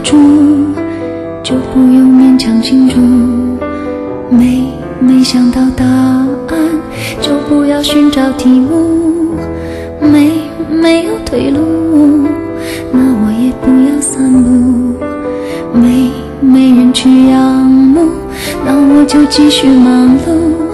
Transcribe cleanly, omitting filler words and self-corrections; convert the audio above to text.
住，就不用勉强庆祝。没想到答案，就不要寻找题目。没有退路，那我也不要散步。没人去仰慕，那我就继续忙碌。